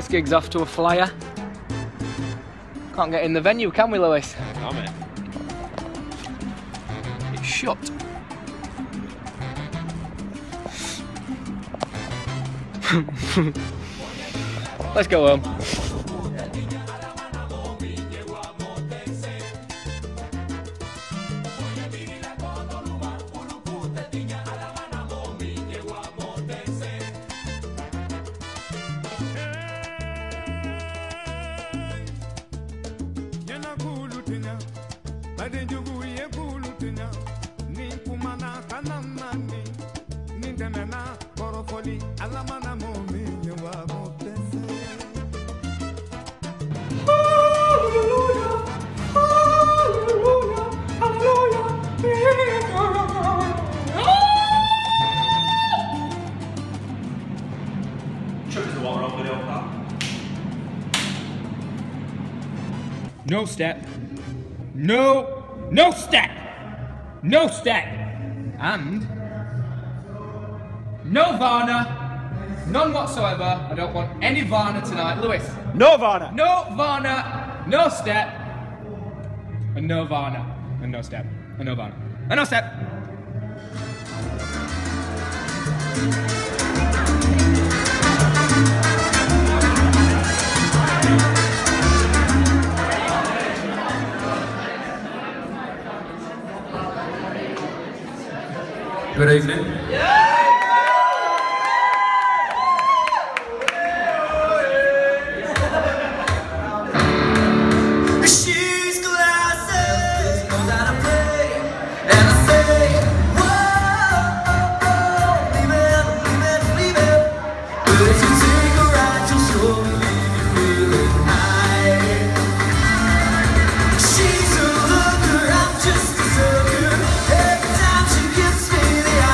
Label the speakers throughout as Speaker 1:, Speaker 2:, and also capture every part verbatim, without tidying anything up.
Speaker 1: This gig's off to a flyer. Can't get in the venue, can we, Lewis?
Speaker 2: Damn it.
Speaker 1: It's shut. Let's go home. No step. No, no step. No step. And no Varna. None whatsoever. I don't want any Varna tonight. Lewis.
Speaker 2: No Varna.
Speaker 1: No Varna. No step. And no Varna. And no step. And no Varna. And no step.
Speaker 3: Good evening. She's glasses, knows how to play, and I say, whoa, leave it, leave it, leave it. But if you take a ride, she'll surely leave you feeling high. She's a looker, I'm just a sucker. Every time she gives me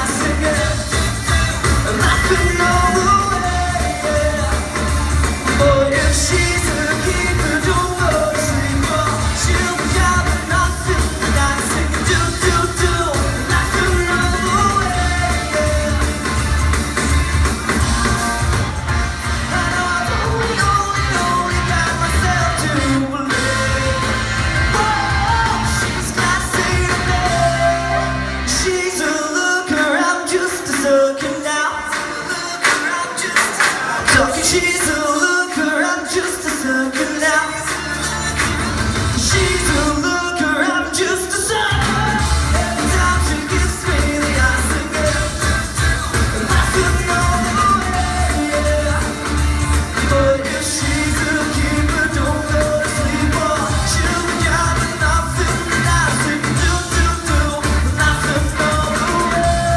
Speaker 3: she's a looker, I'm just a sucker now. She's a looker, I'm just a sucker. Every time she gives me the eye again, and I could know the way, yeah. But if she's a keeper, don't go to sleep, or she'll be driving nothing that I can do, do, do. And I could know the way.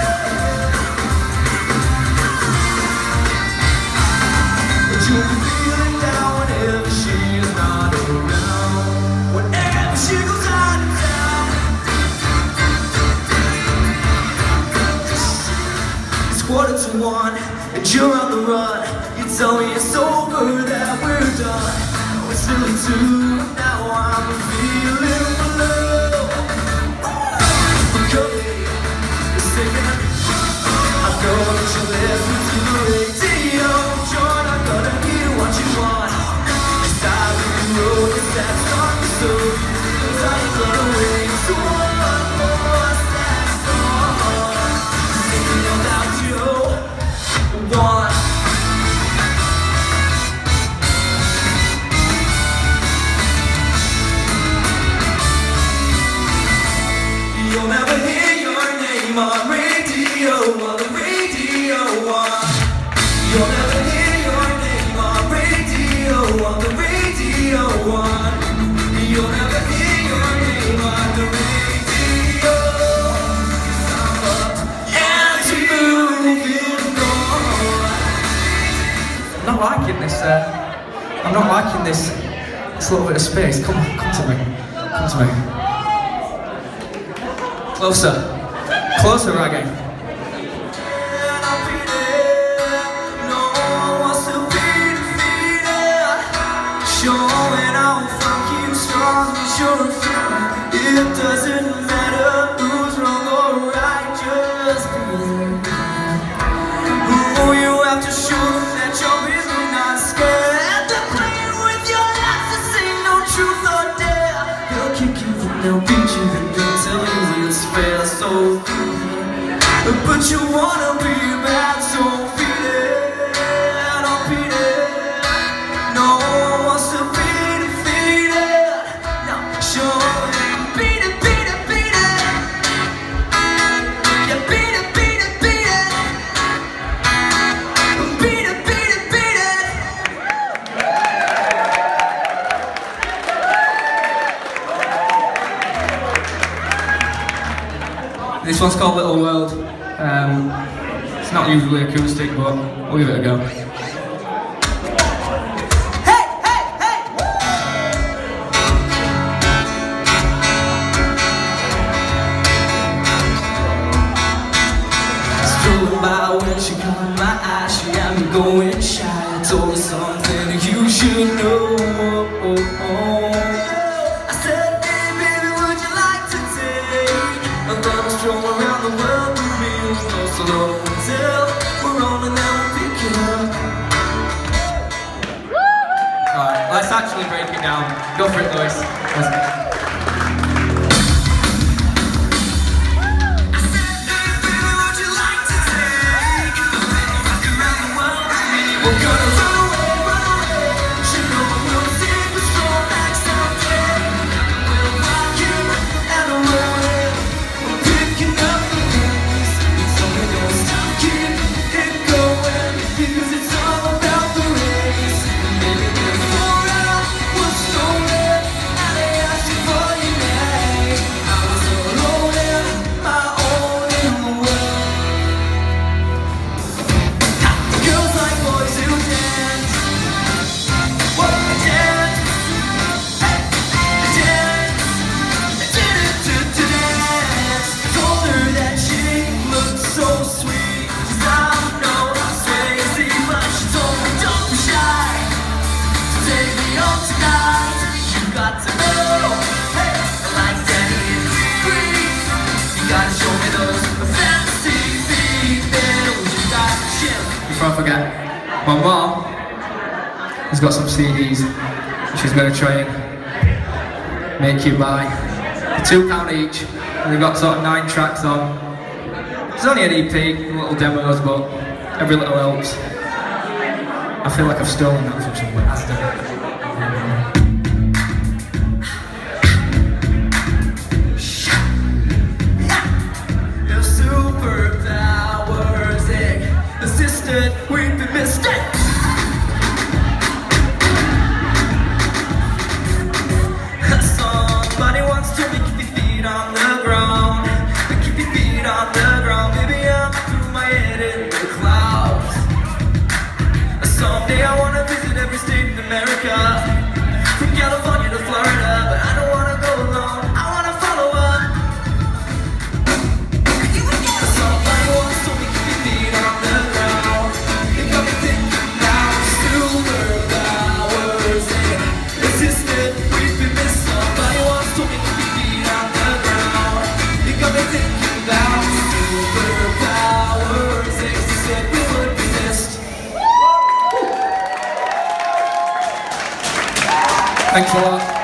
Speaker 3: You'll be feeling down whenever she is not around. Whenever she goes out of town. It's quarter to one, and you're on the run. You tell me it's over, that we're done. Oh, it's really two, now I'm feeling blue. Because you're singing, I know that you listen to the radio. You're not gonna hear what you want. It's time we wrote a sad song, so it's time to run away. So one more sad song, singing about you. One. You'll never hear your name on radio, on the radio one. You'll never hear your name on radio, on the radio one. You'll never hear your name on the radio. And to moving on. I'm not liking this, uh, I'm not liking this, this little bit of space. Come on, come to me, come to me. Closer, closer, Raggy. Showing off, I keep strong as you're strong. It doesn't matter who's wrong or right, just be there. Oh, you have to show them that you're really not scared.
Speaker 2: This one's called Little World. Um, it's not usually acoustic, but we'll give it a go.
Speaker 3: Hey, hey, hey! Strolling by when she caught my eye, she had me going shy. I told her something you should know. I said, hey baby, would you like to take a little stroll around the world with me? We'll go slow until we're on and then we'll pick it up.
Speaker 2: Alright, let's actually break it down. Go for it, Lewis. Let's... Before I forget, my mom has got some C Ds she's going to try and make you buy. For two pounds each, and they've got sort of nine tracks on. It's only an E P, little demos, but every little helps. I feel like I've stolen that from somewhere.
Speaker 3: Your superpowers, assistant, we've been mistaken. Somebody wants to keep your feet on the ground. Keep your feet on the ground. Baby, I'm through my head in the clouds. Someday I wanna visit every state in America, from California to Florida, but I don't wanna go alone. I wanna follow up. Somebody wants to keep your feet on the ground. You got me thinking now, superpowers and assistant, we've been missed. Somebody wants to keep your feet on the ground. You got me thinking about superpowers and assistant, we would be missed.
Speaker 2: Thanks a lot.